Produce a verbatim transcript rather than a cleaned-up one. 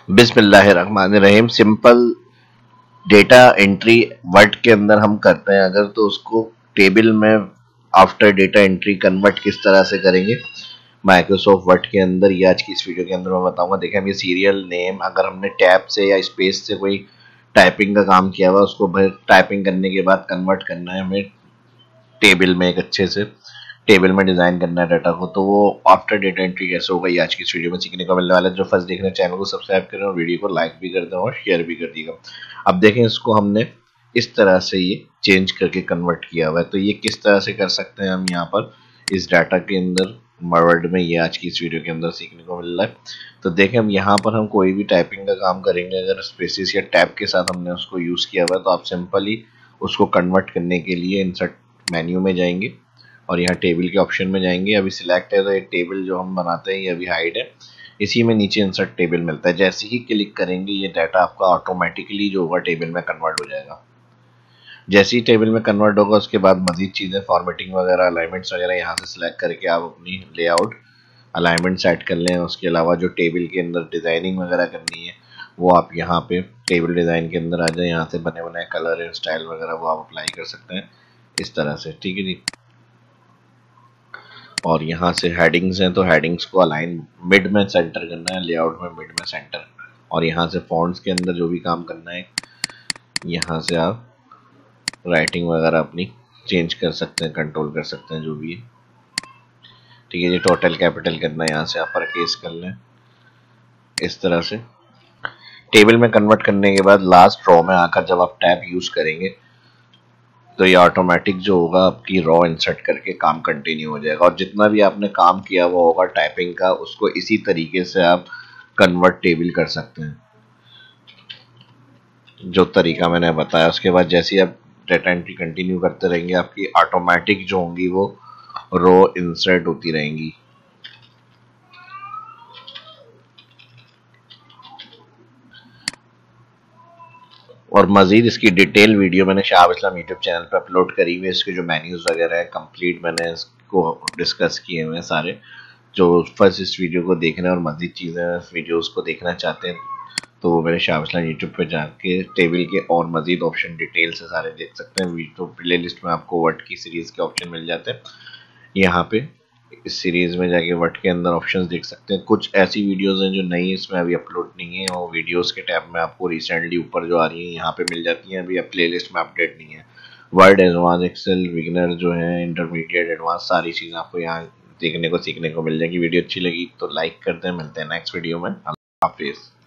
बिस्मिल्लाहिर्रहमानिर्रहीम। Simple data entry word के अंदर हम करते हैं अगर, तो उसको टेबल में आफ्टर डेटा एंट्री कन्वर्ट किस तरह से करेंगे माइक्रोसॉफ्ट वर्ड के अंदर, ये आज की इस वीडियो के अंदर मैं बताऊंगा। देखिए, हम ये सीरियल नेम अगर हमने टैब से या स्पेस से कोई टाइपिंग का काम किया हुआ, उसको टाइपिंग करने के बाद कन्वर्ट करना है हमें टेबल में, एक अच्छे से टेबल में डिजाइन करना है डाटा को, तो वो आफ्टर डेटा एंट्री कैसे होगा ये आज की इस वीडियो में सीखने को मिलने वाला है। जो फर्स्ट देख रहे हैं चैनल को सब्सक्राइब करें और वीडियो को लाइक भी कर दें और शेयर भी कर दीजिएगा। अब देखें, इसको हमने इस तरह से ये चेंज करके कन्वर्ट किया हुआ है, तो ये किस तरह से कर सकते हैं हम यहाँ पर इस डाटा के अंदर वर्ड में, ये आज की इस वीडियो के अंदर सीखने को मिल रहा है। तो देखें, हम यहाँ पर हम कोई भी टाइपिंग का काम करेंगे, अगर स्पेसिस या टैब के साथ हमने उसको यूज किया हुआ है, तो आप सिंपली उसको कन्वर्ट करने के लिए इंसर्ट मेन्यू में जाएंगे और यहाँ टेबल के ऑप्शन में जाएंगे। अभी सिलेक्ट है तो ये टेबल जो हम बनाते हैं ये अभी हाइड है, इसी में नीचे इंसर्ट टेबल मिलता है। जैसे ही क्लिक करेंगे ये डाटा आपका ऑटोमेटिकली जो होगा टेबल में कन्वर्ट हो जाएगा। जैसे ही टेबल में कन्वर्ट होगा उसके बाद मजीद चीज़ें फॉर्मेटिंग वगैरह, अलाइनमेंट्स वगैरह यहाँ से सिलेक्ट करके आप अपनी लेआउट अलाइनमेंट सेट कर लें। उसके अलावा जो टेबल के अंदर डिज़ाइनिंग वगैरह करनी है वो आप यहाँ पे टेबल डिज़ाइन के अंदर आ जाए, यहाँ से बने बनाए कलर एंड स्टाइल वगैरह वो आप अप्लाई कर सकते हैं इस तरह से, ठीक है जी। और यहाँ से हेडिंग्स हैं तो हेडिंग्स को अलाइन मिड में सेंटर करना है, लेआउट में मिड में सेंटर। और यहाँ से फॉन्ट्स के अंदर जो भी काम करना है, यहाँ से आप राइटिंग वगैरह अपनी चेंज कर सकते हैं, कंट्रोल कर सकते हैं जो भी है, ठीक है जी। टोटल कैपिटल करना है, यहाँ से अपर केस कर लें इस तरह से। टेबल में कन्वर्ट करने के बाद लास्ट रो में आकर जब आप टैब यूज करेंगे तो ये ऑटोमेटिक जो होगा आपकी रॉ इंसर्ट करके काम कंटिन्यू हो जाएगा। और जितना भी आपने काम किया हुआ होगा टाइपिंग का, उसको इसी तरीके से आप कन्वर्ट टेबल कर सकते हैं, जो तरीका मैंने बताया। उसके बाद जैसे ही आप डेटा एंट्री कंटिन्यू करते रहेंगे, आपकी ऑटोमेटिक जो होंगी वो रो इंसर्ट होती रहेंगी। और मजीद इसकी डिटेल वीडियो मैंने शाह इस्लाम यूट्यूब चैनल पर अपलोड करी हुई है। इसके जो मेन्यूज वगैरह है कंप्लीट मैंने इसको डिस्कस किए हुए हैं सारे। जो फर्स्ट इस वीडियो को देखना है और मजीद चीज़ें वीडियोस को देखना चाहते हैं तो वो मेरे शाह इस्लाम यूट्यूब पे जाके टेबल के और मजीद ऑप्शन डिटेल से सारे देख सकते हैं। वीडियो प्ले लिस्ट में आपको वर्ड की सीरीज़ के ऑप्शन मिल जाते हैं। यहाँ पे इस सीरीज में जाके वर्ड के अंदर ऑप्शंस देख सकते हैं। कुछ ऐसी वीडियोस हैं जो नई इसमें अभी अपलोड नहीं है, और वीडियोस के टैब में आपको रिसेंटली ऊपर जो आ रही है यहाँ पे मिल जाती हैं, अभी प्लेलिस्ट में अपडेट नहीं है। वर्ड, एडवांस, एक्सेल, बिगिनर जो है, इंटरमीडिएट, एडवांस, सारी चीज़ें आपको यहाँ देखने को सीखने को मिल जाएगी। वीडियो अच्छी लगी तो लाइक कर दें। मिलते हैं नेक्स्ट वीडियो में। अल्लाह हाफिज़।